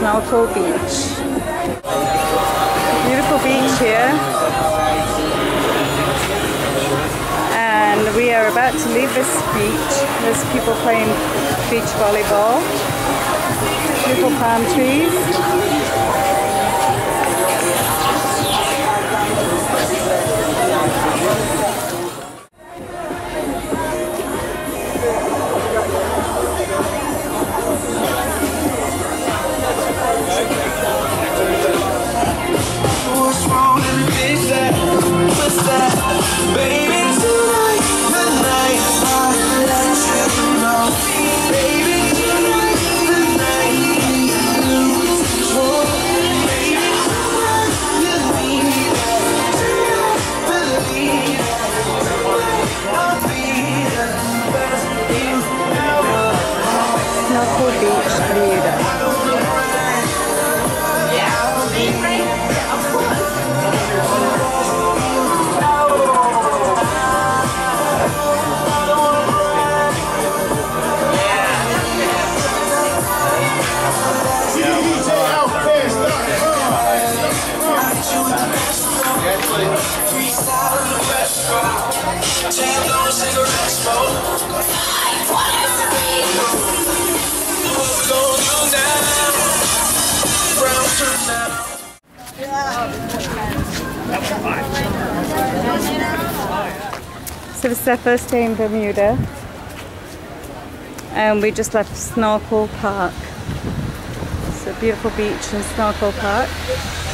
Snorkel Beach. Beautiful beach here. And we are about to leave this beach. There's people playing beach volleyball. Beautiful palm trees. Snorkel Beach, Bermuda. So this is our first day in Bermuda, and we just left Snorkel Park. It's a beautiful beach in Snorkel Park.